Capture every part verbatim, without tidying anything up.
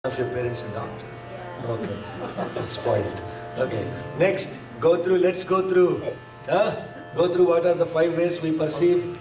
of your parents a doctor. Okay, spoiled. Okay, next, go through, let's go through. Huh? Go through what are the five ways we perceive.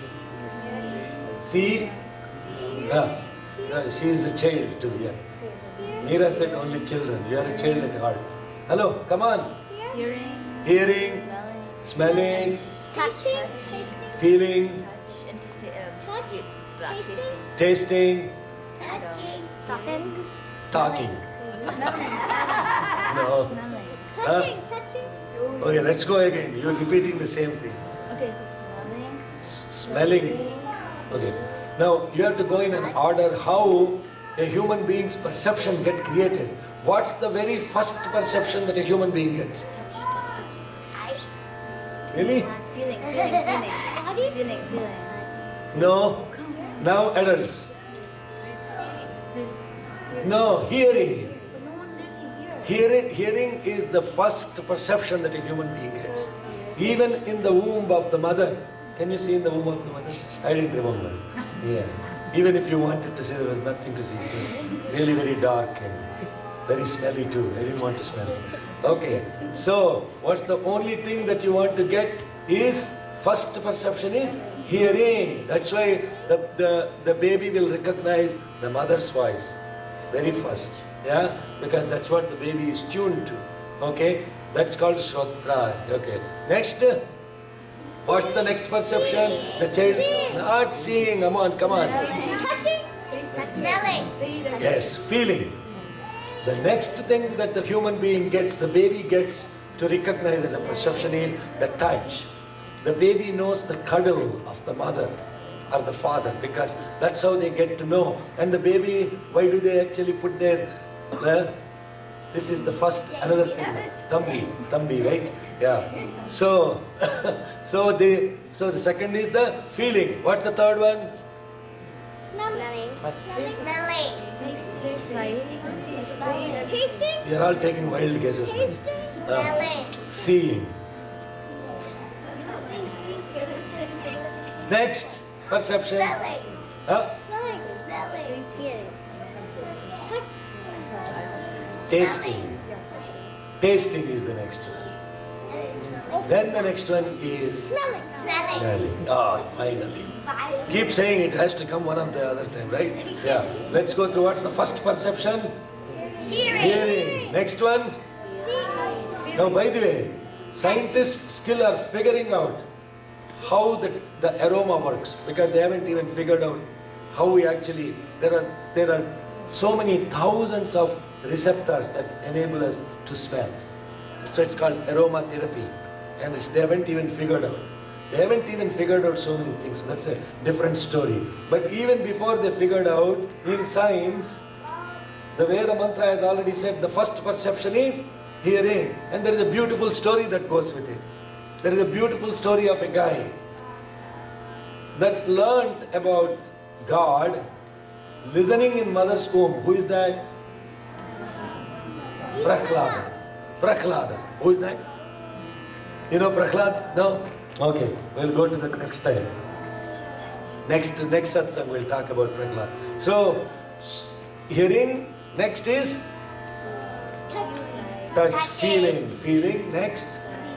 See? Yeah. Yeah, she is a child too, yeah. Meera said only children. You are a child at heart. Hello, come on. Hearing. Hearing. Smelling. Smelling. Touching. Feeling. Touch. Tasting. Talking. Talking. Smelling. No. Smelling. Huh? Okay, let's go again. You're repeating the same thing. Okay, so smelling. Smelling. Okay. Now you have to go in an order how a human being's perception get created. What's the very first perception that a human being gets? Touch, touch, touch. Really? Feeling, feeling, feeling. Feeling, feeling. No. Now adults. No, hearing. But no one really hears. Hearing, hearing is the first perception that a human being gets. Even in the womb of the mother. Can you see in the womb of the mother? I didn't remember. Yeah. Even if you wanted to see, there was nothing to see. It was really very dark and very smelly too. I didn't want to smell. Okay. So, what's the only thing that you want to get is, first perception is hearing. That's why the, the, the baby will recognize the mother's voice. Very first, yeah, because that's what the baby is tuned to. Okay, that's called Shrotra. Okay, next, what's the next perception? The child not seeing. Come on, come on. Touching. Smelling. Yes, feeling. The next thing that the human being gets, the baby gets to recognize as a perception is the touch. The baby knows the cuddle of the mother or the father, because that's how they get to know. And the baby, why do they actually put their, uh, this is the first, another thing, Thambi, Thambi, right? Yeah. So, so the, so the second is the feeling. What's the third one? Smelling. Smelling. Tasting. Tasting. You're all taking wild guesses. now. Uh, Smelling. seeing. Next, perception. Smelling. Huh? Smelling. Smelling. Hearing. Tasting. Tasting is the next one. Then the next one is Smelling. Smelling. smelling. Ah, finally. Keep saying it has to come one of the other time, right? Yeah. Let's go through what's the first perception? Hearing. Hearing. Next one. Now, by the way, scientists still are figuring out how the, the aroma works, because they haven't even figured out how we actually, there are, there are so many thousands of receptors that enable us to smell. So it's called aromatherapy, and it's, they haven't even figured out. They haven't even figured out so many things. So that's a different story. But even before they figured out, in science, the Veda mantra has already said the first perception is hearing, and there is a beautiful story that goes with it. There is a beautiful story of a guy that learned about God listening in mother's womb. Who is that? Prahlada. Prahlada. Who is that? You know Prahlad? No? Okay, we'll go to the next time. Next, next satsang we'll talk about Prahlad. So, hearing, next is touch, feeling, feeling, next,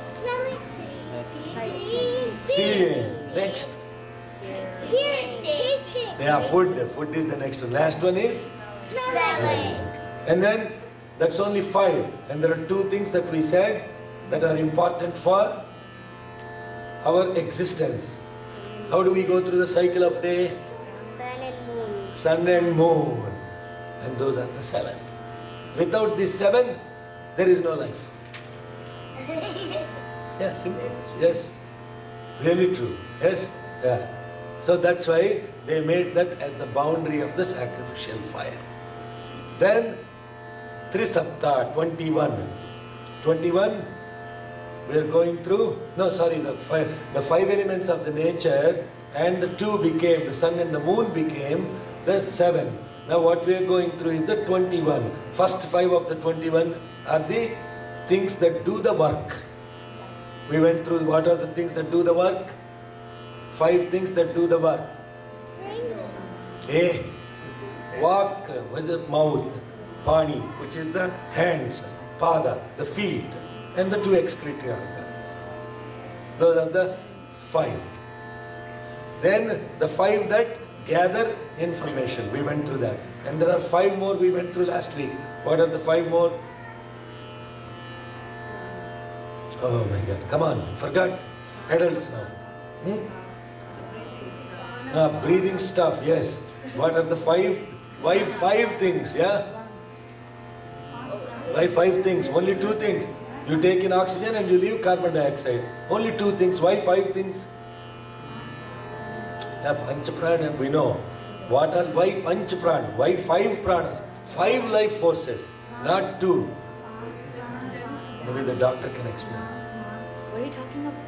seeing, next, Hearing. Tasting. yeah, food, the food is the next one. Last one is Smelling. and then that's only five. And there are two things that we said that are important for our existence. How do we go through the cycle of day? Sun and moon. Sun and moon. And those are the seven. Without these seven, there is no life. Yeah, simple. Yes. Really true. Yes? Yeah. So that's why they made that as the boundary of the sacrificial fire. Then Trisapta, twenty-one. twenty-one, we are going through, no sorry, the five, the five elements of the nature, and the two became, the sun and the moon became the seven. Now what we are going through is the twenty-one. First five of the twenty-one are the things that do the work. We went through what are the things that do the work? Five things that do the work. A. Walk with the mouth. pani, which is the hands, pada, the feet, and the two excretory organs. Those are the five. Then the five that gather information. We went through that. And there are five more we went through last week. What are the five more? Oh my God. Come on. Forgot. Adults now. Hmm? Ah, breathing stuff. Yes. What are the five? Why five things? Yeah? Why five things? Only two things. You take in oxygen and you leave carbon dioxide. Only two things. Why five things? Yeah, Panchaprana, we know. What are why Panchaprana? Why five pranas? Five life forces, not two. Maybe the doctor can explain. What are you talking about?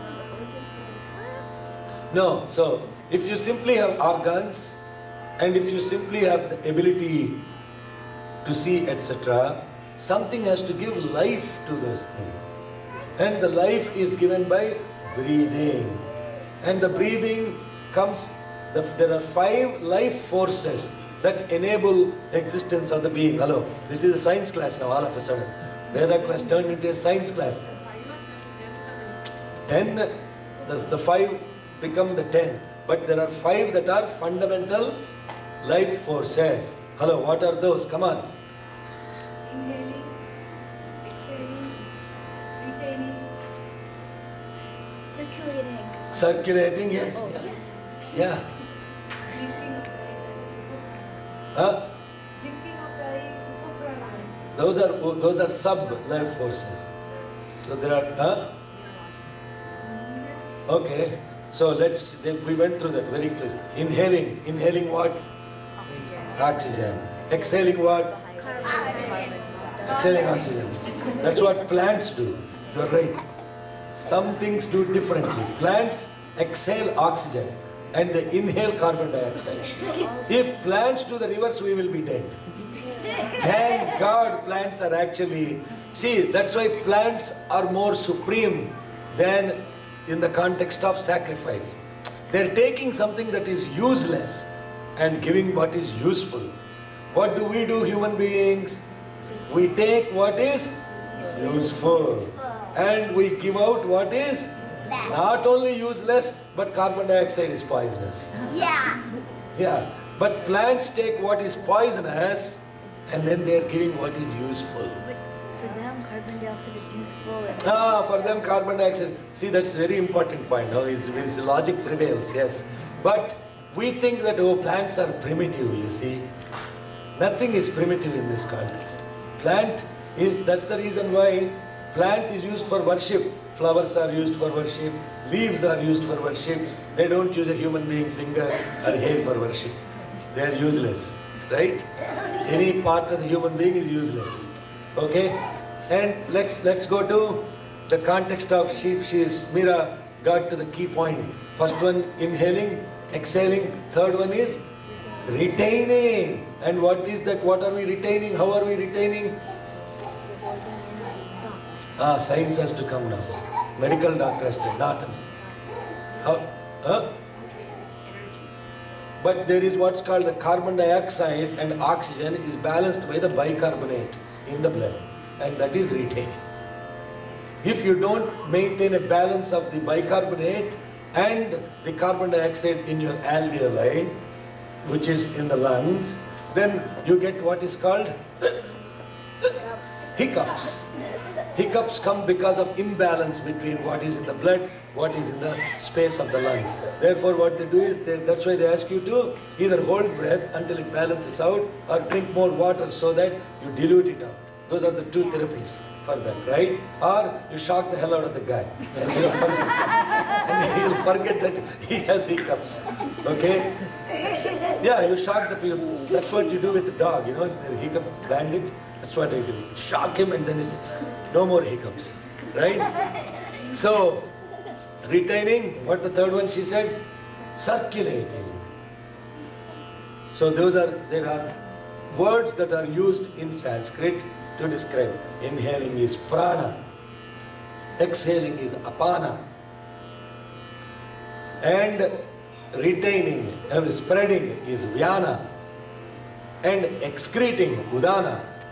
No, so if you simply have organs and if you simply have the ability to see, et cetera, something has to give life to those things. And the life is given by breathing. And the breathing comes, the, there are five life forces that enable existence of the being. Hello, this is a science class now, all of a sudden. Veda class turned into a science class. Ten, the, the five become the ten. But there are five that are fundamental life forces. Hello, what are those? Come on. Inhaling, exhaling, retaining, circulating. Circulating, yes. Oh, yeah. yes. Yeah. Linking up Huh? linking up the Those are those are sub life forces. So there are. Huh? Okay. So let's. They, we went through that very close. Inhaling, inhaling what? Oxygen. Oxygen. Exhaling what? Carbon. Exhaling oxygen. That's what plants do. You're right. Some things do differently. Plants exhale oxygen and they inhale carbon dioxide. If plants do the reverse, we will be dead. Thank God plants are actually... See, that's why plants are more supreme than in the context of sacrifice. They're taking something that is useless and giving what is useful. What do we do, human beings? We take what is useful and we give out what is not only useless, but carbon dioxide is poisonous. Yeah. Yeah, but plants take what is poisonous and then they are giving what is useful. But for them, carbon dioxide is useful. And Ah, for them carbon dioxide. See, that's a very important point. No, it's, it's logic prevails, yes. But we think that, oh, plants are primitive, you see. Nothing is primitive in this context. Plant is, that's the reason why plant is used for worship. Flowers are used for worship. Leaves are used for worship. They don't use a human being finger or hair for worship. They are useless, right? Any part of the human being is useless. Okay? And let's let's go to the context of sheep. She is Mira got to the key point. First one, inhaling, exhaling. Third one is retaining. And what is that? What are we retaining? How are we retaining? holding in thoughts. Ah, science has to come now. Medical doctor has to, not me. How? Huh? But there is what's called the carbon dioxide and oxygen is balanced by the bicarbonate in the blood, and that is retaining. If you don't maintain a balance of the bicarbonate and the carbon dioxide in your alveoli, which is in the lungs, then you get what is called hiccups. Hiccups come because of imbalance between what is in the blood, what is in the space of the lungs. Therefore, what they do is, they, that's why they ask you to either hold breath until it balances out or drink more water so that you dilute it out. Those are the two therapies for that, right? Or you shock the hell out of the guy and he'll forget, and he'll forget that he has hiccups. Okay? Yeah, you shock the people. That's what you do with the dog, you know, if the hiccups bandit, that's what I do. Shock him and then you say, no more hiccups, right? So, retaining, what the third one she said? Circulating. So those are, there are words that are used in Sanskrit to describe. Inhaling is prana, exhaling is apana, and retaining, uh, spreading is vyana, and excreting, udana,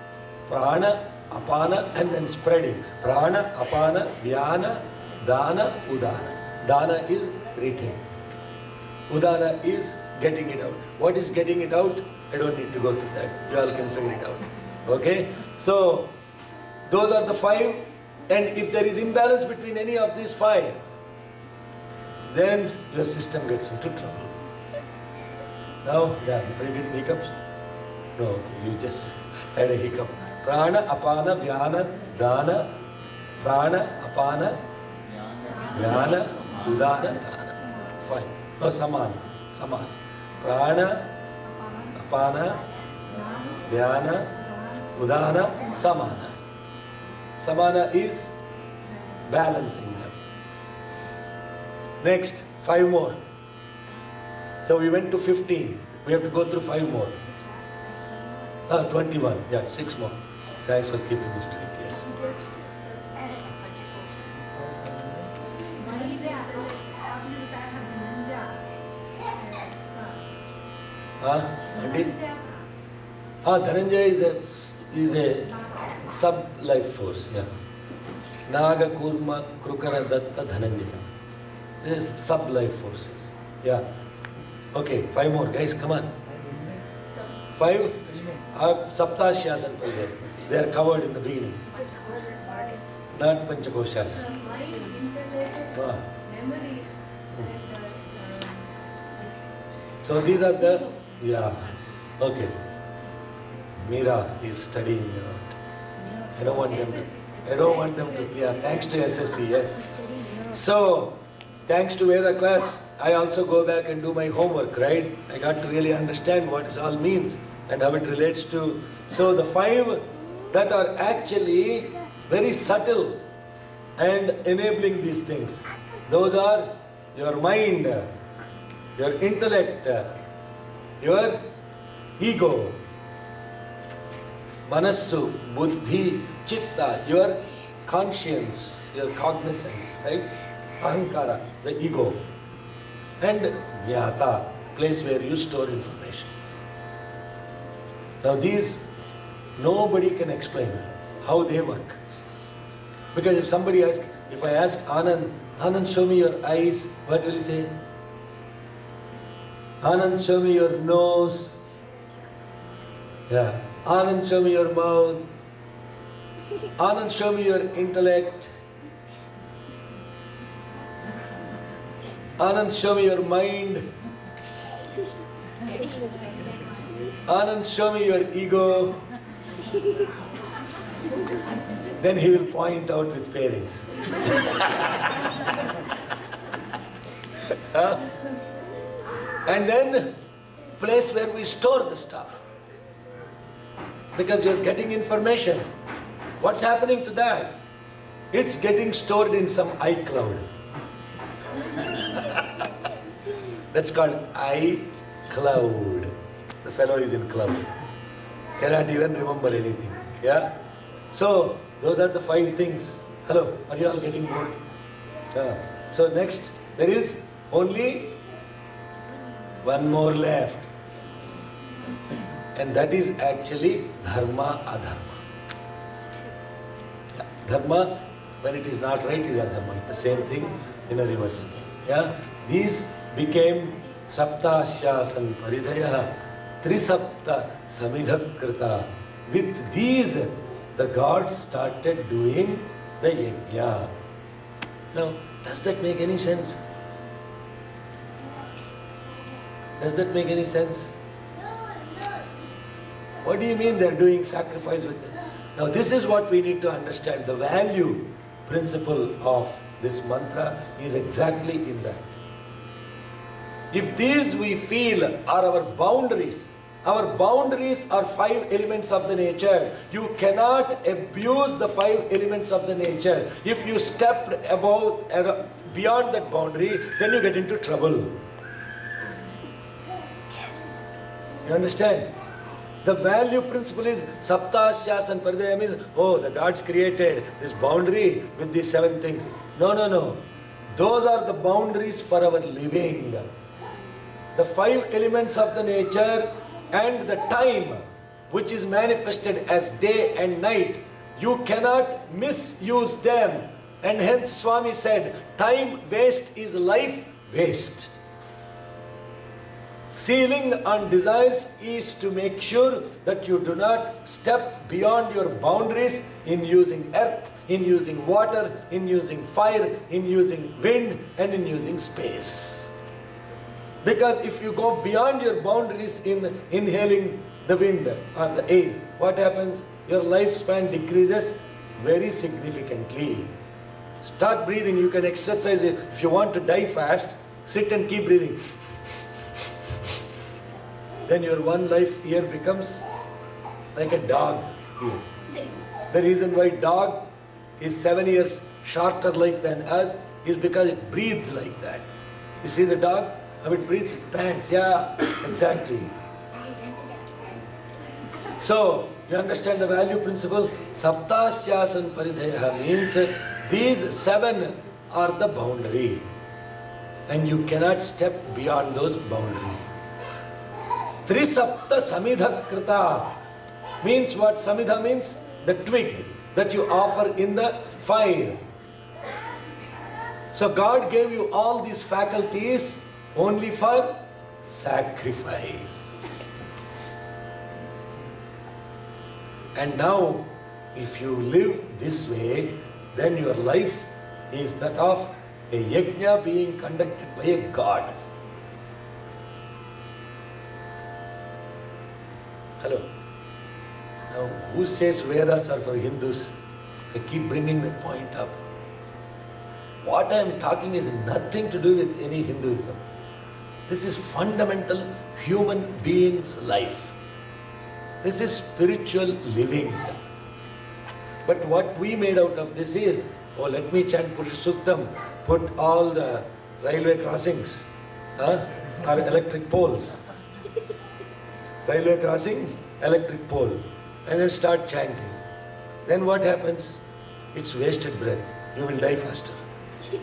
Prana, apana, and then spreading. Prana, apana, vyana, dana, udana. Dana is retain. Udana is getting it out. What is getting it out? I don't need to go through that. You all can figure it out. Okay? So, those are the five. And if there is imbalance between any of these five, then your system gets into trouble. Now, yeah, anybody getting hiccups? No, okay, you just had a hiccup. Prana, apana, vyana, dana. Prana, apana, vyana, udana, dana. Fine. Oh, samana. Samana. Prana, apana, vyana, udana, samana. Samana is balancing them. Next, five more. So we went to fifteen. We have to go through five more. Ah, twenty-one. Yeah, six more. Thanks for keeping me straight. Yes. Ah, Auntie? Ah, Dhananjaya is a, is a sub-life force. Yeah. Naga, Kurma, Krukara, Datta, Dhananjaya. These sub-life forces. Yeah. Okay, five more guys, come on. Five? Uh, Saptashyas and Parijaya. They are covered in the beginning. Not Panchakoshas. Ah. So these are the, yeah, okay. Meera is studying, you know. I don't want them to, I don't want them to, yeah, thanks to S S C, yes. So, thanks to Veda class, I also go back and do my homework, right? I got to really understand what this all means and how it relates to. So the five that are actually very subtle and enabling these things, those are your mind, your intellect, your ego, manassu, buddhi, chitta, your conscience, your cognizance, right? Ahankara, the ego, and jnata, place where you store information. Now these, nobody can explain how they work. Because if somebody asks, if I ask Anand, Anand, show me your eyes, what will he say? Anand, show me your nose. Yeah. Anand, show me your mouth. Anand, show me your intellect. Anand, show me your mind. Anand, show me your ego. Then he will point out with parents. Huh? And then, place where we store the stuff. Because you're getting information. What's happening to that? It's getting stored in some iCloud. That's called iCloud. The fellow is in cloud. Cannot even remember anything. Yeah? So, those are the five things. Hello, are you all getting bored? Yeah. So next, there is only one more left. And that is actually dharma, adharma. Yeah. Dharma, when it is not right, is adharma. It's the same thing in a reverse. Yeah? These became saptasyasan paridhaya, trisapta samidhakrita. With these, the gods started doing the yajna. Now, does that make any sense? Does that make any sense? What do you mean they're doing sacrifice with it? Now this is what we need to understand. The value principle of this mantra is exactly in that. If these we feel are our boundaries, our boundaries are five elements of the nature. You cannot abuse the five elements of the nature. If you step above, beyond that boundary, then you get into trouble. You understand? The value principle is saptasyas and paridaya means, oh, the gods created this boundary with these seven things. No, no, no. Those are the boundaries for our living. The five elements of the nature and the time which is manifested as day and night, you cannot misuse them. And hence Swami said, time waste is life waste. Sealing on desires is to make sure that you do not step beyond your boundaries in using earth, in using water, in using fire, in using wind, and in using space. Because if you go beyond your boundaries in inhaling the wind or the air, what happens? Your lifespan decreases very significantly. Start breathing. You can exercise it. If you want to die fast, sit and keep breathing. Then your one life year becomes like a dog year. The reason why dog is seven years shorter life than us is because it breathes like that. You see the dog? How it breathes, it pants. Yeah, exactly. So, you understand the value principle? Saptasyasan paridheya means these seven are the boundary. And you cannot step beyond those boundaries. Trisapta samidha krita means what? Samidha means the twig that you offer in the fire. So God gave you all these faculties only for sacrifice. And now, if you live this way, then your life is that of a yajna being conducted by a god. Hello. Now, who says Vedas are for Hindus? I keep bringing the point up. What I am talking is nothing to do with any Hinduism. This is fundamental human being's life. This is spiritual living. But what we made out of this is, oh, let me chant Purusha Suktam, put all the railway crossings, huh, or electric poles. Railway crossing, electric pole, and then start chanting. Then what happens? It's wasted breath. You will die faster. So,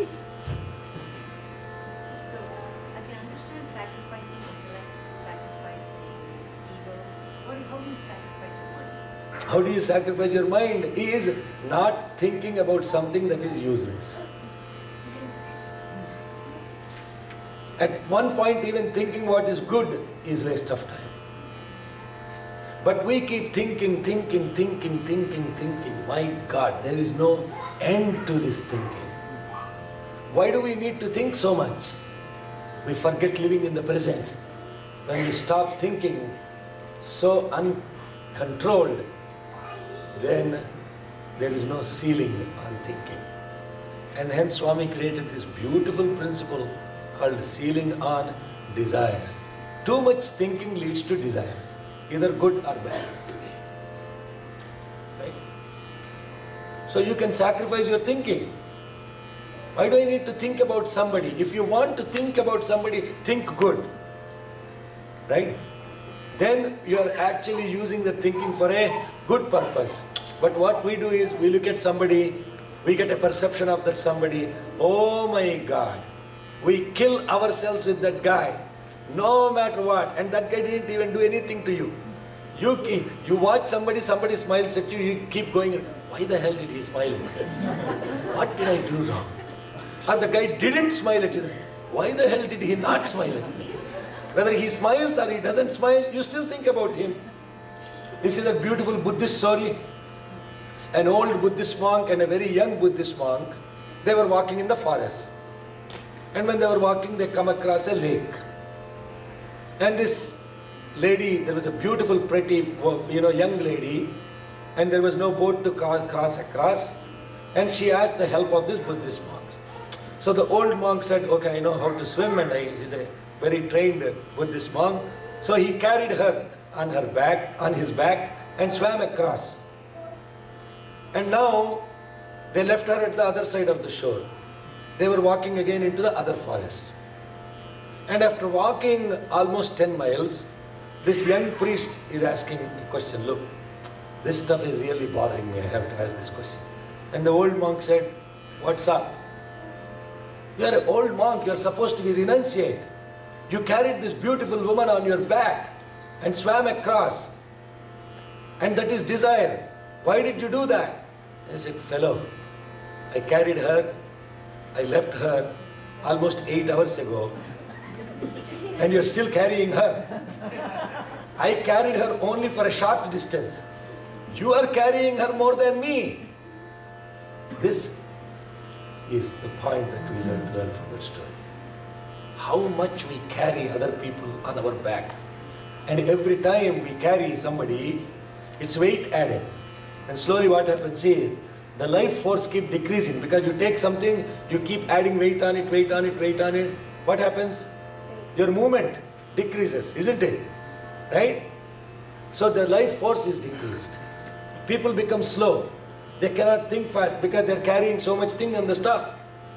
I can understand sacrificing intellect, sacrificing ego. What, how do you sacrifice your mind? How do you sacrifice your mind? Is not thinking about something that is useless. At one point, even thinking what is good is waste of time. But we keep thinking, thinking, thinking, thinking, thinking. My God, there is no end to this thinking. Why do we need to think so much? We forget living in the present. When you stop thinking so uncontrolled, then there is no ceiling on thinking. And hence Swami created this beautiful principle called ceiling on desires. Too much thinking leads to desires, either good or bad. Right? So you can sacrifice your thinking. Why do I need to think about somebody? If you want to think about somebody, think good. Right? Then you are actually using the thinking for a good purpose. But what we do is, we look at somebody, we get a perception of that somebody, oh my God, we kill ourselves with that guy, no matter what, and that guy didn't even do anything to you. You, you watch somebody, somebody smiles at you, you keep going, why the hell did he smile at me? What did I do wrong? Or the guy didn't smile at you, why the hell did he not smile at me? Whether he smiles or he doesn't smile, you still think about him. This is a beautiful Buddhist story. An old Buddhist monk and a very young Buddhist monk, they were walking in the forest. And when they were walking, they come across a lake. And this lady, there was a beautiful, pretty, you know, young lady, and there was no boat to cross across. And she asked the help of this Buddhist monk. So the old monk said, okay, I know how to swim, and I, he's a very trained Buddhist monk. So he carried her on her back, on his back, and swam across. And now they left her at the other side of the shore. They were walking again into the other forest. And after walking almost ten miles, this young priest is asking a question. Look, this stuff is really bothering me. I have to ask this question. And the old monk said, what's up? You are an old monk. You are supposed to be renunciate. You carried this beautiful woman on your back and swam across. And that is desire. Why did you do that? I said, fellow, I carried her, I left her almost eight hours ago, and you're still carrying her. I carried her only for a short distance. You are carrying her more than me. This is the point that we learn to learn from that story. How much we carry other people on our back. And every time we carry somebody, it's weight added. And slowly what happens is, the life force keep decreasing because you take something, you keep adding weight on it, weight on it, weight on it. What happens? Your movement decreases, isn't it? Right? So the life force is decreased. People become slow. They cannot think fast because they're carrying so much thing on the stuff.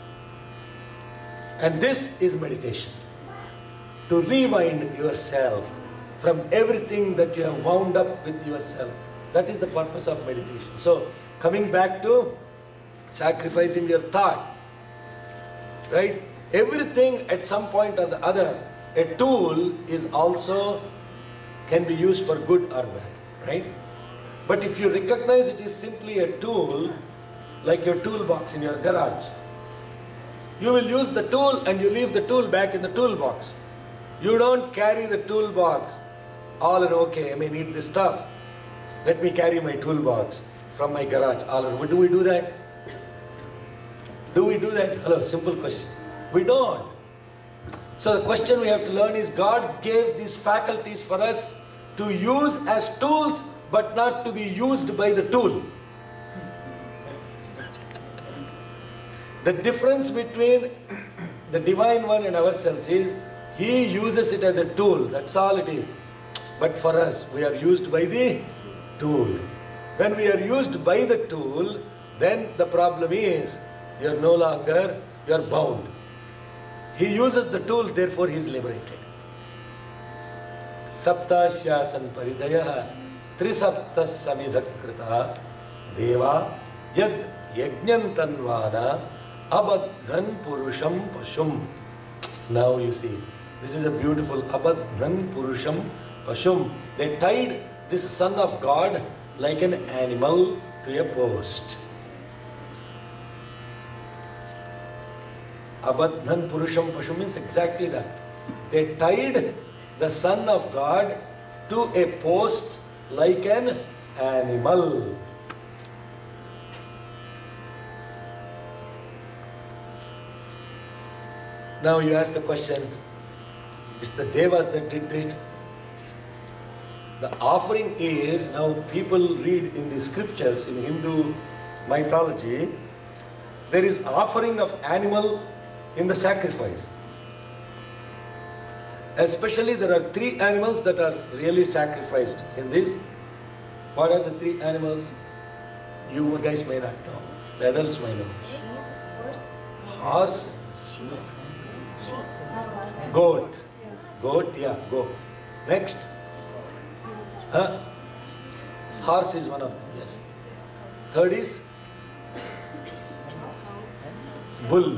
And this is meditation. To rewind yourself from everything that you have wound up with yourself. That is the purpose of meditation. So, coming back to sacrificing your thought, right? Everything at some point or the other, a tool is also can be used for good or bad, right? But if you recognize it is simply a tool, like your toolbox in your garage, you will use the tool and you leave the tool back in the toolbox. You don't carry the toolbox all and okay, I may need this stuff. Let me carry my toolbox from my garage. All and do we do that? Do we do that? Hello, simple question. We don't. So the question we have to learn is, God gave these faculties for us to use as tools, but not to be used by the tool. The difference between the Divine One and ourselves is, He uses it as a tool, that's all it is. But for us, we are used by the tool. When we are used by the tool, then the problem is, you are no longer, you are bound. He uses the tool, therefore he is liberated. Saptasyasan paridayah trisaptas samidhakrita deva yad yajnantanvana abadhan purusham pashum. Now you see, this is a beautiful abadhan purusham pashum. They tied this son of God like an animal to a post. Abadhan purusham pashum means exactly that. They tied the son of God to a post like an animal. Now you ask the question, it's the devas that did it. The offering is, now people read in the scriptures, in Hindu mythology, there is offering of animal in the sacrifice. Especially there are three animals that are really sacrificed in this. What are the three animals? You guys may not know. The adults may know. Horse. Goat. Goat, yeah, goat. Next. Huh? Horse is one of them, yes. Third is bull.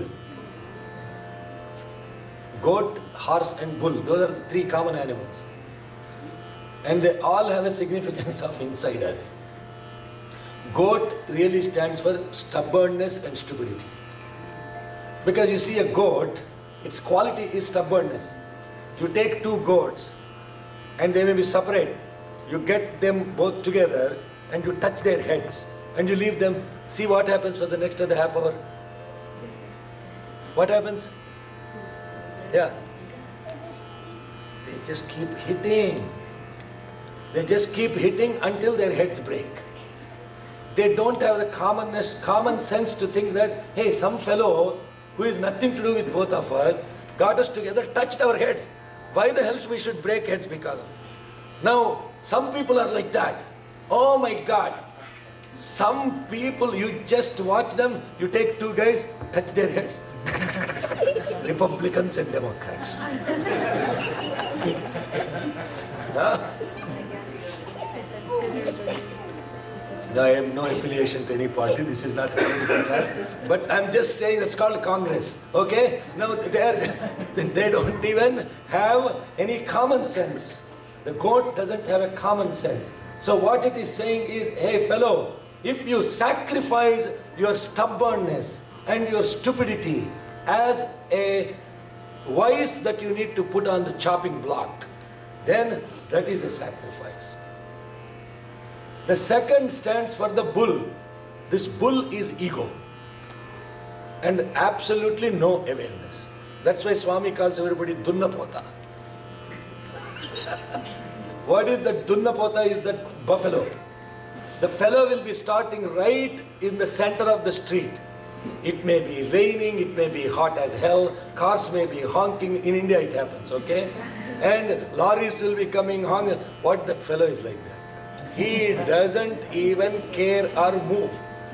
Goat, horse and bull. Those are the three common animals. And they all have a significance of inside us. Goat really stands for stubbornness and stupidity. Because you see a goat, its quality is stubbornness. You take two goats and they may be separate. You get them both together and you touch their heads and you leave them. See what happens for the next other half hour. What happens? Yeah. They just keep hitting. They just keep hitting until their heads break. They don't have the commonness, common sense to think that, hey, some fellow who is nothing to do with both of us got us together, touched our heads. Why the hell we should break heads because of? Now, some people are like that. Oh my God. Some people, you just watch them, you take two guys, touch their heads. Republicans and Democrats. Huh? No, I have no affiliation to any party. This is not a political class. But I'm just saying it's called Congress. Okay? Now, they don't even have any common sense. The goat doesn't have a common sense. So what it is saying is, hey fellow, if you sacrifice your stubbornness and your stupidity as a vice that you need to put on the chopping block, then that is a sacrifice. The second stands for the bull. This bull is ego and absolutely no awareness. That's why Swami calls everybody Dunnapota. What is that Dunnapota? Is that buffalo. The fellow will be starting right in the center of the street. It may be raining, it may be hot as hell, cars may be honking. In India it happens, okay? And lorries will be coming honking. What that fellow is like that? He doesn't even care or move.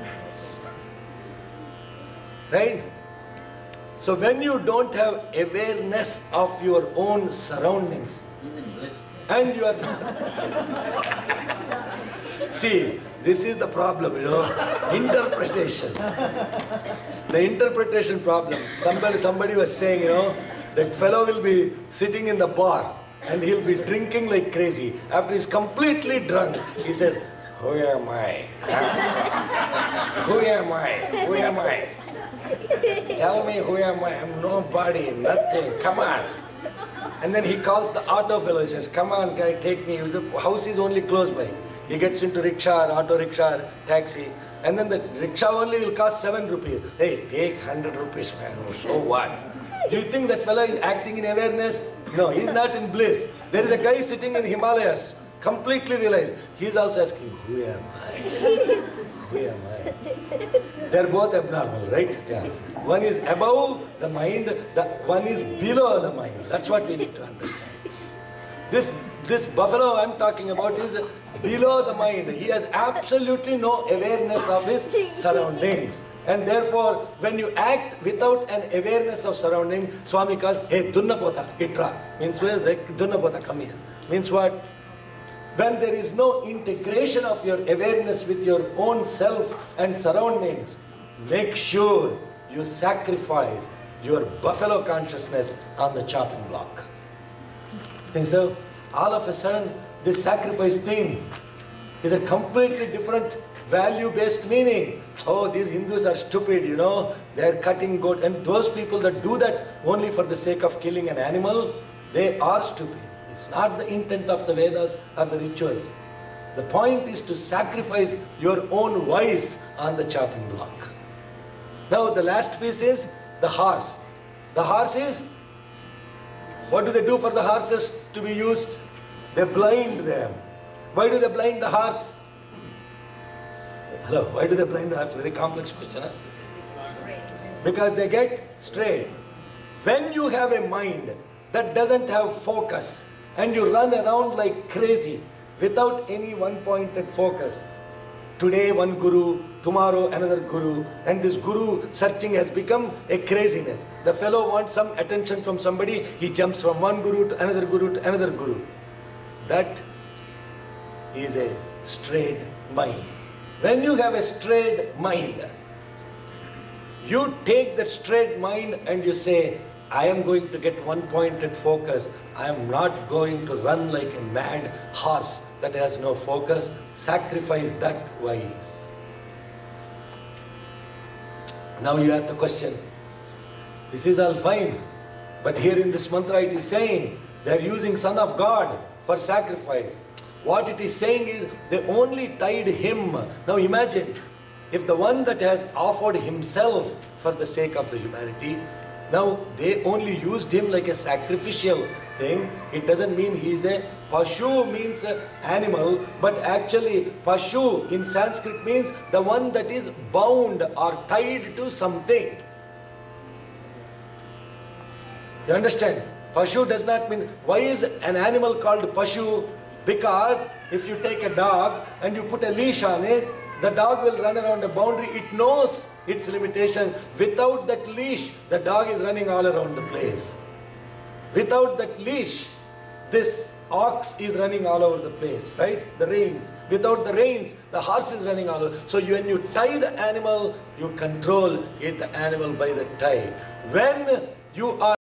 Right? So when you don't have awareness of your own surroundings, and you are not. See, this is the problem, you know, interpretation. The interpretation problem. Somebody, somebody was saying, you know, that fellow will be sitting in the bar and he'll be drinking like crazy. After he's completely drunk, he said, who am I? Who am I? Who am I? Tell me who am I? I'm nobody, nothing, come on. And then he calls the auto fellow, he says, come on guy, take me. The house is only close by. He gets into rickshaw, or auto rickshaw, or taxi. And then the rickshaw only will cost seven rupees. Hey, take hundred rupees, man. So what? Do you think that fellow is acting in awareness? No, he's not in bliss. There is a guy sitting in Himalayas, completely realized. He's also asking, who am I? Who am I? They're both abnormal, right? Yeah. One is above the mind, the one is below the mind. That's what we need to understand. This, this buffalo I'm talking about is below the mind. He has absolutely no awareness of his surroundings. And therefore, when you act without an awareness of surrounding, Swami calls, hey, Dunnapota, itra. Means, where the Dunnapota, come here. Means what? When there is no integration of your awareness with your own self and surroundings, make sure you sacrifice your buffalo consciousness on the chopping block. And so, all of a sudden, this sacrifice thing is a completely different value-based meaning. Oh, these Hindus are stupid, you know, they're cutting goat. And those people that do that only for the sake of killing an animal, they are stupid. It's not the intent of the Vedas or the rituals. The point is to sacrifice your own vice on the chopping block. Now, the last piece is the horse. The horse is, what do they do for the horses to be used? They blind them. Why do they blind the horse? Hello, why do they blind the horse? Very complex question, huh? Because they get strayed. When you have a mind that doesn't have focus and you run around like crazy without any one-pointed focus, today one guru, tomorrow another guru, and this guru searching has become a craziness. The fellow wants some attention from somebody, he jumps from one guru to another guru to another guru. That is a strayed mind. When you have a strayed mind, you take that strayed mind and you say, I am going to get one-pointed focus. I am not going to run like a mad horse that has no focus. Sacrifice that vice. Now you ask the question, this is all fine, but here in this mantra it is saying, they are using Son of God for sacrifice. What it is saying is, they only tied him. Now imagine, if the one that has offered himself for the sake of the humanity, now they only used him like a sacrificial thing. It doesn't mean he is a Pashu, means animal, but actually Pashu in Sanskrit means the one that is bound or tied to something. You understand? Pashu does not mean, why is an animal called Pashu? Because if you take a dog and you put a leash on it, the dog will run around a boundary. It knows its limitations. Without that leash, the dog is running all around the place. Without that leash, this ox is running all over the place, right? The reins. Without the reins, the horse is running all over. So you, when you tie the animal, you control it, the animal by the tie. When you are